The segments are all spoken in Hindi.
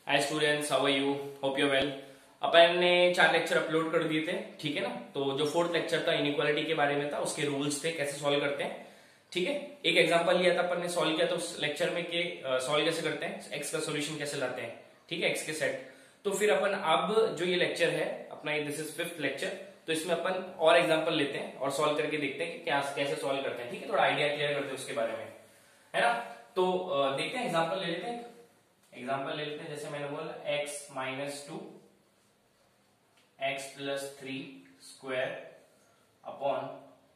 Hi students, how are you? Hope you well. अपन ने 4 लेक्चर अपलोड कर दिए थे, ठीक है ना। तो जो 4th लेक्चर था इनइक्वालिटी के बारे में था, उसके रूल्स थे कैसे सॉल्व करते हैं, ठीक है। एक एग्जांपल लिया था अपन ने, सॉल्व किया था उस लेक्चर में कि सॉल्व कैसे करते हैं, एक्स का सोल्यूशन कैसे लाते हैं, ठीक है, एक्स के सेट। तो फिर अपन अब जो ये लेक्चर है अपना, दिस इज 5th लेक्चर, तो इसमें अपन और एग्जाम्पल लेते हैं और सॉल्व करके देखते हैं कि क्या कैसे सॉल्व करते हैं, ठीक है। थोड़ा आइडिया क्लियर करते हैं उसके बारे में, है ना। तो देखते हैं, एग्जाम्पल ले लेते हैं। एग्जाम्पल ले लेते हैं, जैसे मैंने बोला x minus 2 x plus 3 square upon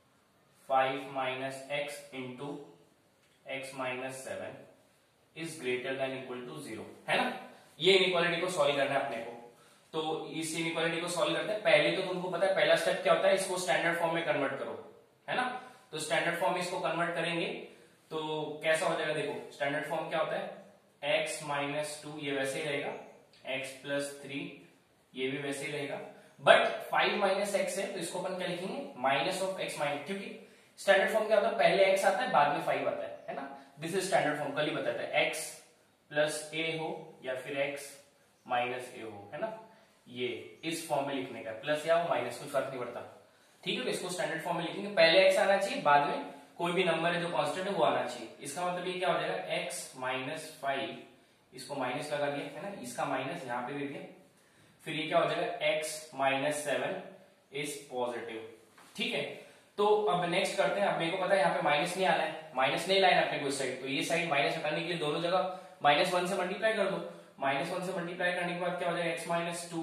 5 minus x into x minus 7 is greater than equal to 0, है ना। ये इनइक्वालिटी को सॉल्व करना है अपने को। तो इस इनइक्वालिटी को सॉल्व करते हैं। पहले तो तुमको पता है पहला स्टेप क्या होता है, इसको स्टैंडर्ड फॉर्म में कन्वर्ट करो, है ना। तो स्टैंडर्ड फॉर्म में इसको कन्वर्ट करेंगे तो कैसा हो जाएगा, देखो स्टैंडर्ड फॉर्म क्या होता है, x माइनस 2 ये वैसे ही रहेगा, x प्लस 3 ये भी वैसे ही रहेगा, बट 5 माइनस एक्स है तो इसको अपन क्या लिखेंगे, माइनस ऑफ x माइनस, क्योंकि स्टैंडर्ड फॉर्म क्या होता है, पहले x आता है बाद में 5 आता है ना। दिस इज स्टैंडर्ड फॉर्म, कल ही बताया था, x प्लस a हो या फिर x माइनस a हो, है ना। ये इस फॉर्म में लिखने का, प्लस या माइनस कुछ फर्क नहीं पड़ता, ठीक है। तो इसको स्टैंडर्ड फॉर्म में लिखेंगे, पहले x आना चाहिए, बाद में कोई भी नंबर है जो कांस्टेंट है वो आना चाहिए। इसका मतलब ये क्या हो जाएगा, x माइनस 5, इसको माइनस लगा दिया, है ना, इसका माइनस यहाँ पे दे दिया, फिर ये क्या हो जाएगा x माइनस 7 इज पॉजिटिव, ठीक है। तो अब नेक्स्ट करते हैं। अब मेरे को पता है यहाँ पे माइनस नहीं आना है, माइनस नहीं लाना है अपने को इस साइड, तो ये साइड माइनस हटाने के लिए दोनों जगह -1 से मल्टीप्लाई कर दो। -1 से मल्टीप्लाई करने के बाद क्या हो जाएगा, x minus 2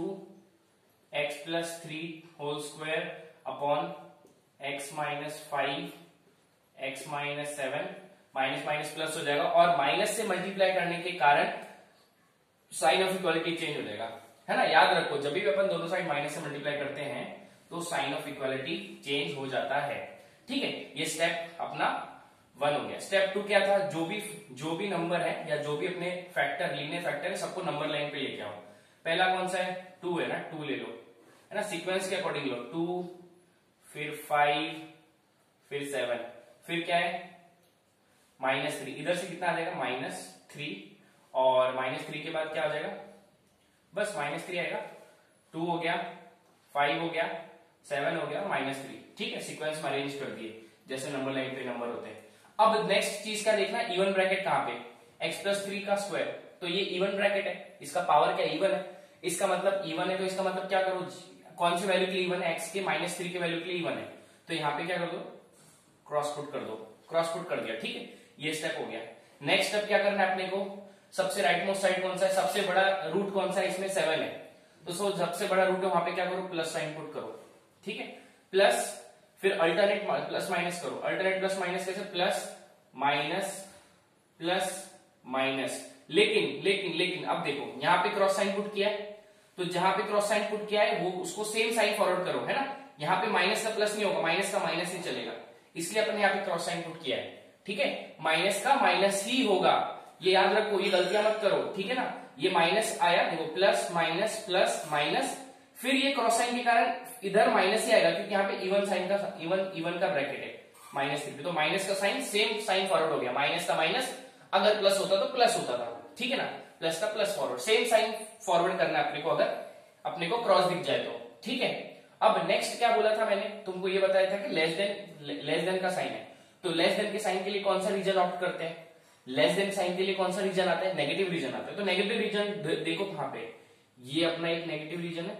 x plus 3 whole square upon x minus 5 x minus 7, minus minus plus हो जाएगा, और माइनस से मल्टीप्लाई करने के कारण साइन ऑफ इक्वालिटी चेंज हो जाएगा, है ना। याद रखो, जब भी अपन दोनों साइड माइनस से मल्टीप्लाई करते हैं तो साइन ऑफ इक्वालिटी चेंज हो जाता है, ठीक है। ये स्टेप अपना 1 हो गया। स्टेप 2 क्या था, जो भी नंबर है या जो भी अपने फैक्टर, लीनियर फैक्टर है, सबको नंबर लाइन पे लेके आओ। पहला कौन सा है, 2 है ना, 2 ले लो, है ना, सीक्वेंस के अकॉर्डिंग लो, 2 फिर 5 फिर 7, फिर क्या है -3, इधर से कितना आ जाएगा -3, और -3 के बाद क्या आ जाएगा, बस -3 आएगा। 2 हो गया, 5 हो गया, 7 हो गया, -3, ठीक है। सीक्वेंस में अरेंज कर दिए जैसे नंबर लाइन पे नंबर होते हैं। अब नेक्स्ट चीज क्या देखना, इवन ब्रैकेट कहां पे, x प्लस 3 का स्क्वायर, तो ये इवन ब्रैकेट है, इसका पावर क्या इवन है, इसका मतलब इवन है, तो इसका मतलब क्या करो, कौन सी वैल्यू के लिए इवन है, x के -3 के वैल्यू के लिए इवन है, तो यहाँ पे क्या कर दो, क्रॉस पुट कर दो, क्रॉस पुट कर दिया, ठीक है। ये स्टेप हो गया। नेक्स्ट स्टेप क्या करना है अपने को, सबसे राइट मोस्ट साइड कौन सा है, सबसे बड़ा रूट कौन सा है, इसमें 7 है, तो सबसे बड़ा रूट है, वहां पे क्या करो, प्लस साइन पुट करो, ठीक है। प्लस फिर अल्टरनेट प्लस माइनस करो, अल्टरनेट प्लस माइनस कैसे, प्लस माइनस प्लस माइनस, लेकिन अब देखो यहाँ पे क्रॉस साइन पुट किया है, तो जहां पे क्रॉस साइन पुट किया है वो उसको सेम साइन फॉरवर्ड करो, है ना। यहाँ पे माइनस का प्लस नहीं होगा, माइनस का माइनस ही चलेगा, इसलिए अपन यहाँ पे क्रॉस साइन पुट किया है, ठीक है। माइनस का माइनस ही होगा, ये याद रखो, ये गलतियां मत करो, ठीक है ना। ये माइनस आया, देखो प्लस माइनस प्लस माइनस, फिर ये क्रॉस साइन के कारण इधर माइनस ही आएगा, क्योंकि यहाँ पे इवन साइन का इवन का ब्रैकेट है -3 पे, तो माइनस का साइन सेम साइन फॉरवर्ड हो गया, माइनस का माइनस, अगर प्लस होता तो प्लस होता था, ठीक है ना, प्लस का plus forward, same sign forward करना है अपने को, अगर अपने को क्रॉस दिख जाए तो, ठीक है। अब नेक्स्ट क्या बोला था मैंने तुमको, ये बताया था कि लेस देन का साइन है, तो लेस देन के साइन के लिए कौन सा रीजन ऑप्ट करते हैं, लेस देन साइन के लिए कौन सा रीजन आता है, नेगेटिव रीजन आता है। तो नेगेटिव रीजन देखो कहां पे, ये अपना एक नेगेटिव रीजन है,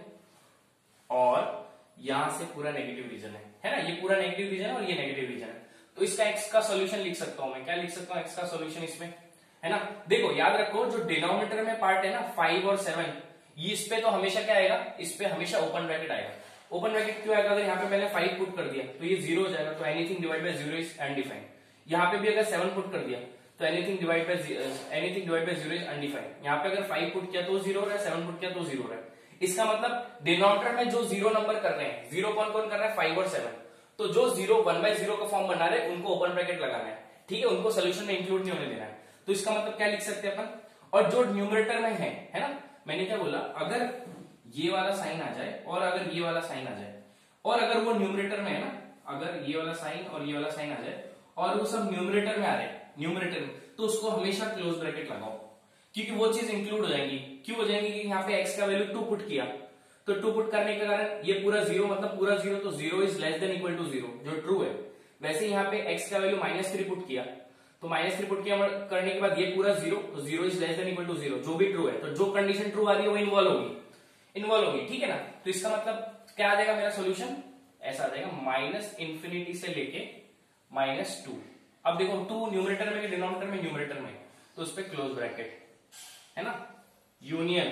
और यहां से पूरा नेगेटिव रीजन है ना, ये पूरा नेगेटिव रीजन है और ये नेगेटिव रीजन है, तो इसका x का सॉल्यूशन लिख सकता हूं मैं, क्या लिख सकता हूं, x का सॉल्यूशन इसमें, है ना। देखो याद रखो, जो डिनोमिनेटर में पार्ट है ना 5 और 7, ये इस पे तो हमेशा क्या आएगा, इस पे हमेशा ओपन ब्रैकेट आएगा। ओपन ब्रैकेट क्यों आएगा, अगर यहाँ पे मैंने 5 पुट कर दिया तो ये 0 हो जाएगा, तो anything divide by 0 is undefined. यहाँ पे भी अगर 7 पुट कर दिया तो anything divide by 0 is undefined. यहाँ पे अगर 5 पुट किया तो 0 हो रहा है, 7 पुट किया तो 0 हो रहा है। इसका मतलब डिनोमिनेटर में जो 0 नंबर कर रहे हैं, 0 कौन कौन कर रहा है, 5 और 7, तो जो 0 1/0 का फॉर्म बना रहे हैं उनको ओपन ब्रैकेट लगाना है, ठीक है, उनको सोल्यूशन में इंक्लूड नहीं होने देना है। तो इसका मतलब क्या लिख सकते हैं अपन, और जो न्यूमरेटर में है ना, मैंने क्या बोला, अगर ये वाला साइन आ जाए और अगर ये वाला साइन आ जाए, और अगर वो न्यूमरेटर में है ना, अगर ये वाला साइन और ये वाला साइन आ जाए और वो सब न्यूमरेटर में आ रहे हैं, न्यूमरेटर में, तो उसको हमेशा क्लोज ब्रैकेट लगाओ, क्योंकि वो चीज इंक्लूड हो जाएंगी। क्यों हो जाएंगी? कि यहाँ पे x का वैल्यू 2 पुट किया, तो 2 पुट करने के कारण ये पूरा 0, मतलब पूरा 0, तो 0 is less than equal to 0, जो ट्रू है। वैसे यहाँ पे x का वैल्यू -3 पुट किया, तो -3 पुट किया करने के बाद ये पूरा 0, तो 0 is less than equal to 0, जो भी ट्रू है। तो जो कंडीशन ट्रू आ रही है वो इन्वॉल्व होगी, ठीक है ना। तो इसका मतलब क्या आ जाएगा मेरा सोल्यूशन? ऐसा आ जाएगा -इंफिनिटी से लेके -2। अब देखो 2 न्यूमरेटर में, डिनोमिनेटर में, न्यूमरेटर में, तो उस पर क्लोज ब्रैकेट है ना, यूनियन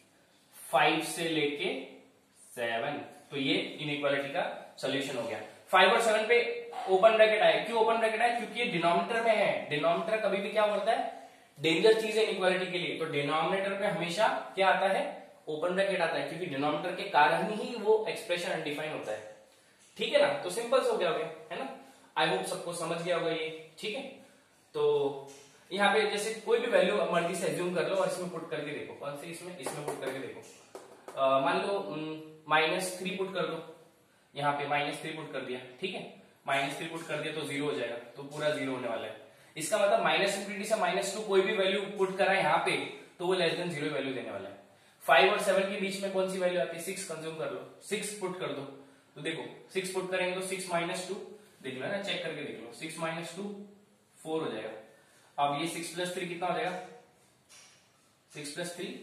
5 से लेके 7, तो ये इनइक्वालिटी का सोल्यूशन हो गया। 5 और 7 पे ओपन ब्रैकेट आए। क्यों ओपन ब्रैकेट आए? क्योंकि ये डिनोमिनेटर में है। डिनोमिनेटर कभी भी क्या होता है? डेंजर चीज है इनइक्वालिटी के लिए। तो डिनोमिनेटर पे हमेशा क्या आता है? ओपन ब्रैकेट आता है, क्योंकि डिनोमिनेटर के कारण ही वो एक्सप्रेशन अनडिफाइन होता है, ठीक है ना। तो सिंपल हो गया है ना। आई होप सबको समझ गया होगा ये, ठीक है। तो यहाँ पे जैसे कोई भी वैल्यू मर्जी से एज्यूम कर लो और इसमें पुट करके देखो। कौन सी? इसमें पुट करके देखो। मान लो -3 पुट कर दो, यहाँ पे -3 पुट कर दिया, ठीक है। -3 पुट कर दिया तो 0 हो जाएगा, तो पूरा 0 होने वाला है। इसका मतलब -इंफिनिटी से -2 कोई भी वैल्यू पुट करा यहाँ पे तो वो लेस देन 0 वैल्यू देने वाला है। 5 और 7 के बीच में कौन सी वैल्यू आती है? 6 कंज्यूम कर लो, 6 पुट कर दो, तो देखो 6 पुट करेंगे तो 6 -2 देख लो ना, चेक करके देख लो, 6 -2 4 हो जाएगा। अब ये 6 + 3 कितना हो जाएगा? 6 + 3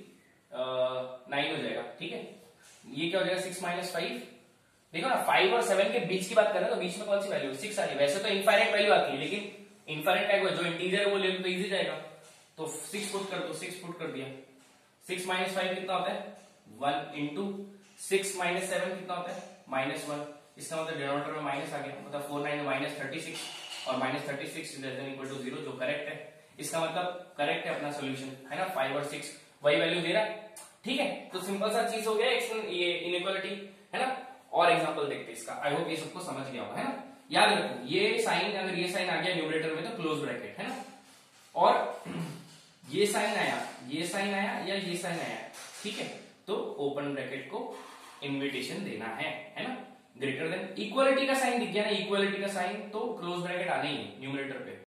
9 हो जाएगा, ठीक है। ये क्या हो जाएगा? 6 - 5, देखो ना 5 और 7 के बीच की बात कर रहे हैं, तो बीच में कौन सी वैल्यू? 6 आ रही है। वैसे तो इनफाइनाइट वैल्यू आती है, लेकिन इनफाइनाइट टाइप जो इंटीजर है वो ले लो तो इजी जाएगा। तो 6 पुट कर दो, 6 पुट कर दिया। 6 - 5 कितना होता है? 1 इंटू 6 - 7 कितना होता है? -1। इसका मतलब डिनोमिनेटर में माइनस आ गया, मतलब 4 9 -36 और -36 is less than equal to 0, जो करेक्ट है। इसका मतलब करेक्ट है अपना सोल्यूशन, है ना। 5 और 6 वही वैल्यू दे रहा है, ठीक है। तो सिंपल सा चीज हो गया ये इनइक्वालिटी, है ना। और एग्जांपल देखते हैं इसका। आई होप ये सबको समझ गया होगा, है ना। याद रखो ये साइन, अगर ये साइन आ गया न्यूमरेटर में तो क्लोज ब्रैकेट, है ना। और ये साइन आया, ये साइन आया या ये साइन आया, ठीक है, तो ओपन ब्रैकेट को इन्विटेशन देना है ना। ग्रेटर देन इक्वालिटी का साइन दिख गया ना, इक्वालिटी का साइन, तो क्लोज ब्रैकेट आना ही है न्यूमरेटर पे।